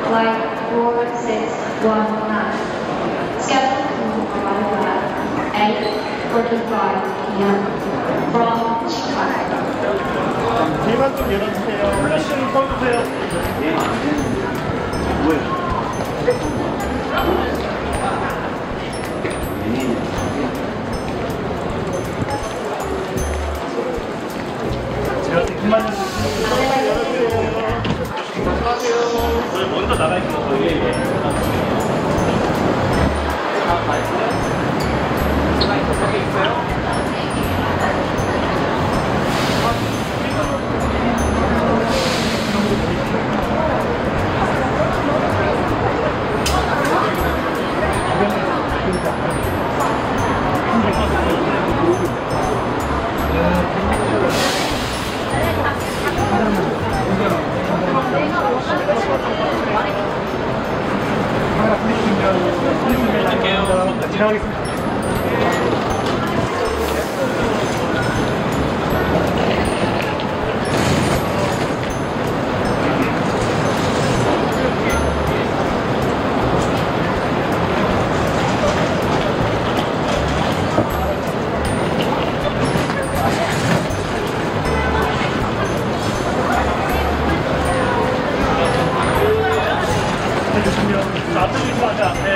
flight 4619. Scheduled to arrive at 8:45 p.m. from Chicago. 길만 좀 열어주세요. 플래시 좀 써주세요. 뭐예요? 제가 길만 좀 열어주세요. 안녕하세요. 먼저 나갈게요. 저희 다 있어요? 저기 있어요? 지나가겠습니다. 해주시면 놔두시면 앞에